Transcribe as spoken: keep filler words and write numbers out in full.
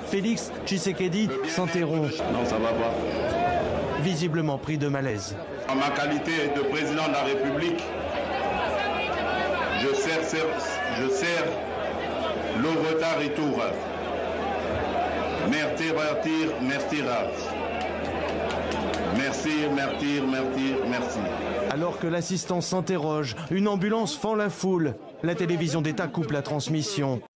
Félix Tshisekedi s'interrompt. Non, ça va pas. Visiblement pris de malaise. En ma qualité de président de la République, je sers, je sers le retard et tout. Merci, merci, merci, merci, merci, merci, merci. Alors que l'assistance s'interroge, une ambulance fend la foule. La télévision d'État coupe la transmission.